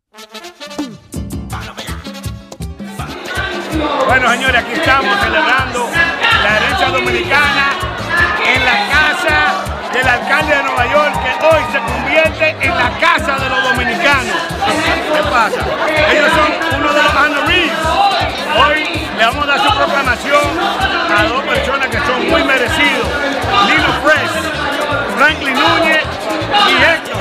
Bueno, señores, aquí estamos celebrando la herencia dominicana en la casa del alcalde de Nueva York, que hoy se convierte en la casa de los dominicanos. ¿Qué pasa? Ellos son uno de los honorees. Hoy le vamos a dar su proclamación a dos personas que son muy merecidos: Lino Fresh, Franklin Núñez y Héctor.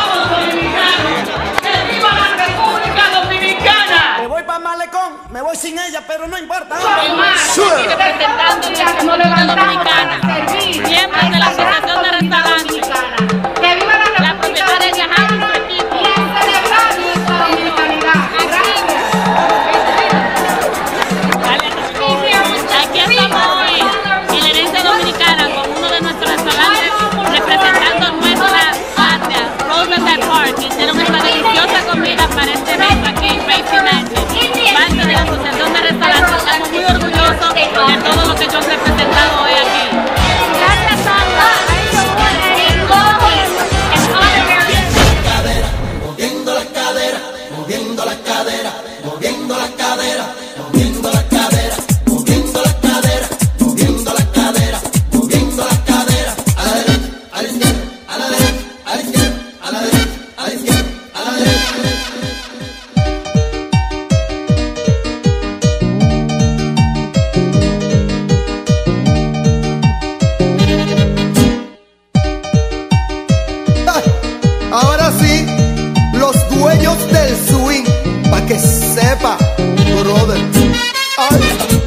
Me voy para Malecón, me voy sin ella, pero no importa. Sigue presentando la República Dominicana, miembros de la Asociación de Restaurantes, la propietaria de Jajam y su equipo. Aquí estamos hoy en la herencia dominicana con uno de nuestros restaurantes representando nuestra patria, Roosevelt Park. Hicieron esta deliciosa comida para este evento aquí en Face United. Parte de la Asociación de Restaurantes, estamos muy orgullosos de todo lo que yo he representado hoy aquí. Gracias a moviendo la cadera, moviendo la cadera, moviendo la cadera, moviendo la cadera, moviendo la cadera, moviendo la cadera, moviendo la cadera, a la derecha, a la izquierda, a la derecha, a la izquierda, a la derecha, a la izquierda, a la derecha. Ahora sí, los dueños del swing, pa' que sepa, brother. Ay.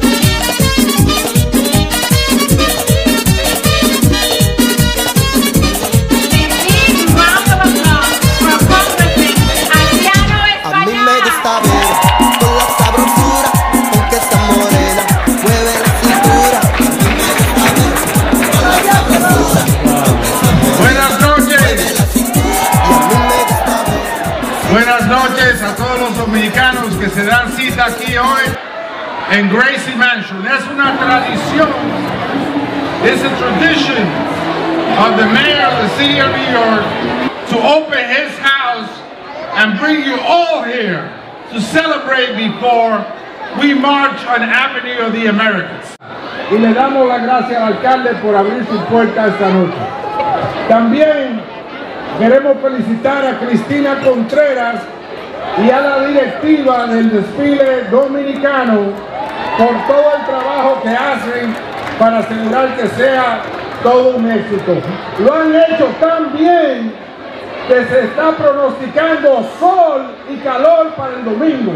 A mí me gusta ver con la sabrosura con que esta morena mueve la cintura. A mí me gusta ver con la sabrosura con que esta morena Buenas noches. mueve la cintura. Y a mí me gusta ver. Buenas noches a todos los dominicanos que se dan cita aquí hoy en Gracie Mansion. Es una tradición, it's a tradition of the mayor of the city of New York to open his house and bring you all here to celebrate before we march on Avenue of the Americas. Y le damos las gracias al alcalde por abrir su puerta esta noche. También queremos felicitar a Cristina Contreras y a la directiva del desfile dominicano por todo el trabajo que hacen para asegurar que sea todo un éxito. Lo han hecho tan bien que se está pronosticando sol y calor para el domingo.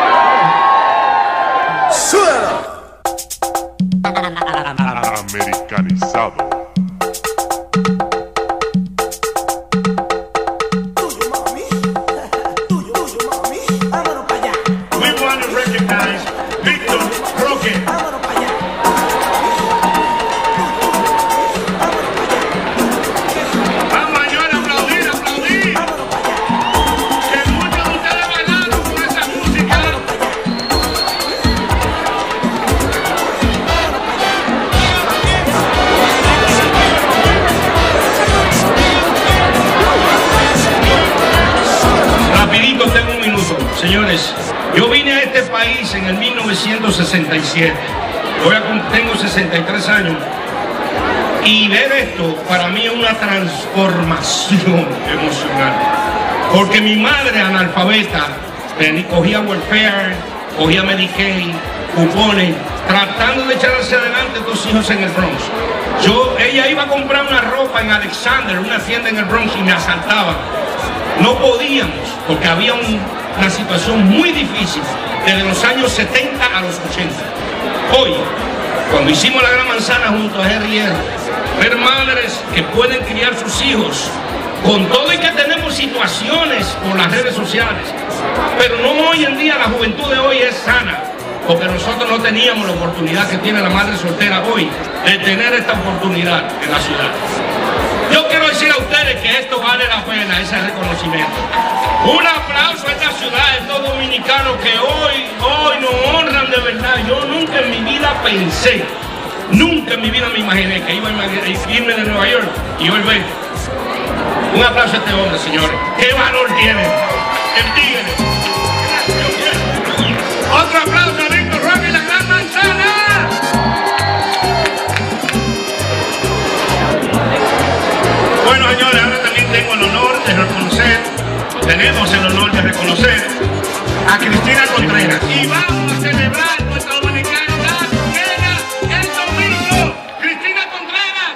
Americanizado. We want to recognize Víctor Roque. Vamos, señores, aplaudir, aplaudir. Que muchos de ustedes bailaron con esa música. Rapidito, tengo un minuto. Señores, yo vine a este país en el 1967. Hoy tengo 63 años. Y ver esto para mí es una transformación emocional. Porque mi madre analfabeta cogía welfare, cogía Medicaid, cupones, tratando de echar hacia adelante 2 hijos en el Bronx. Ella iba a comprar una ropa en Alexander, una tienda en el Bronx, y me asaltaban. No podíamos, porque había una situación muy difícil desde los años 70 a los 80. Hoy, cuando hicimos la Gran Manzana junto a Henry R., ver madres que pueden criar sus hijos, con todo y que tenemos situaciones por las redes sociales, pero no hoy en día. La juventud de hoy es sana, porque nosotros no teníamos la oportunidad que tiene la madre soltera hoy de tener esta oportunidad en la ciudad. Yo quiero decir a ustedes que esto vale la pena, ese reconocimiento. Un aplauso a esta ciudad, a estos dominicanos que hoy nos honran de verdad. Yo nunca en mi vida pensé, nunca en mi vida me imaginé que iba a irme de Nueva York y hoy vengo. Un aplauso a este hombre, señores. ¿Qué valor tiene? el tigre. Otro aplauso a Víctor Roque y la Gran Manzana. Bueno, señores, ahora también tengo el honor de reconocer, tenemos el honor de reconocer a Cristina Contreras. Y vamos a celebrar nuestra dominicanidad llena el domingo. Cristina Contreras.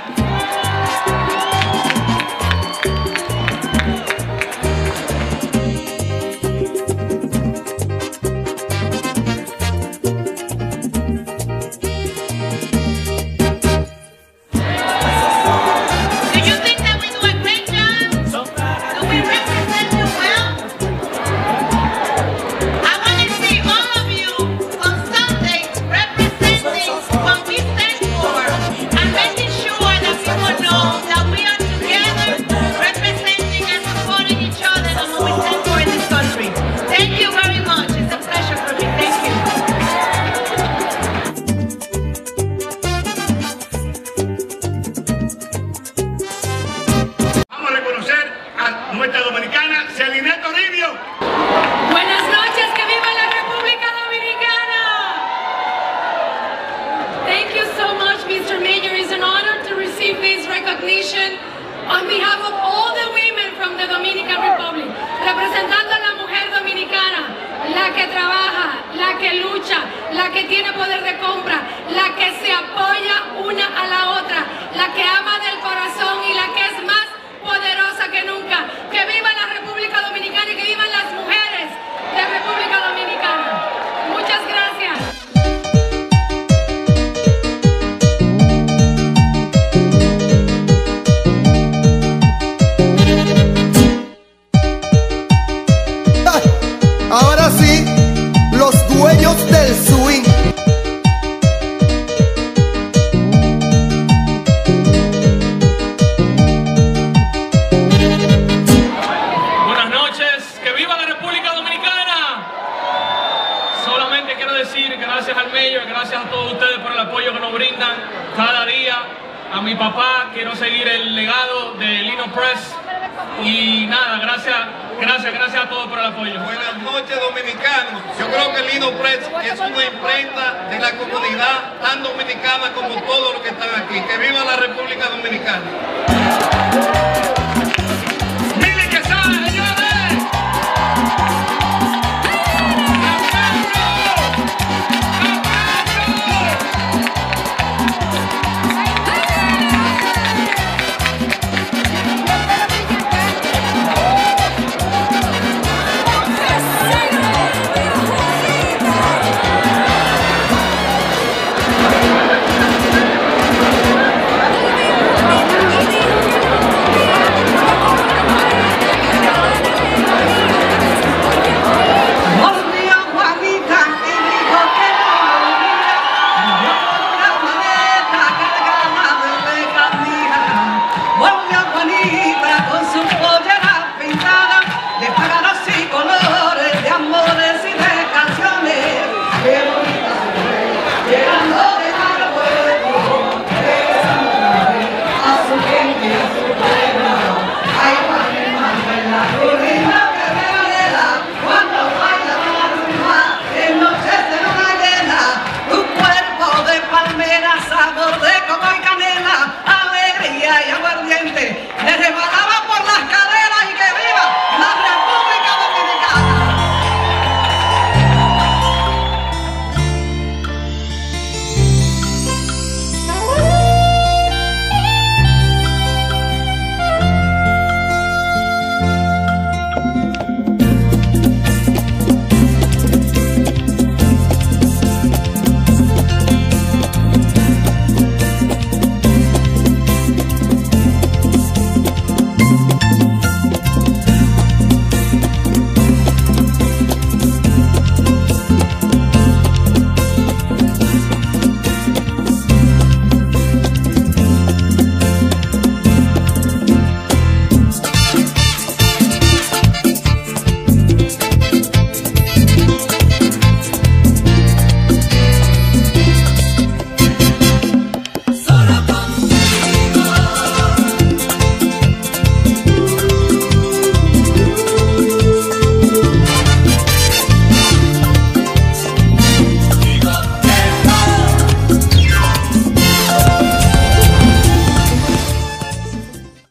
Nuestra dominicana, Celine Toribio. Buenas noches, que viva la República Dominicana. Thank you so much, Mr. Mayor. It's an honor to receive this recognition on behalf of all the women from the Dominican Republic, representando a la mujer dominicana, la que trabaja, la que lucha, la que tiene poder de compra, la que se apoya una a la otra, la que ama del corazón y la que es más poderosa que nunca. Que viva la República Dominicana y que vivan las mujeres de República Dominicana. Muchas gracias. Ahora sí, los dueños del swing. Buenas noches, que viva la República Dominicana. Solamente quiero decir gracias al Mayor, gracias a todos ustedes por el apoyo que nos brindan cada día. A mi papá, quiero seguir el legado de Lino Press. Y nada, gracias a todos por el apoyo. Buenas noches, dominicanos. Yo creo que Lino Press es una imprenta de la comunidad tan dominicana como todos los que están aquí. Que viva la República Dominicana. ¡Mili Quesada, señores!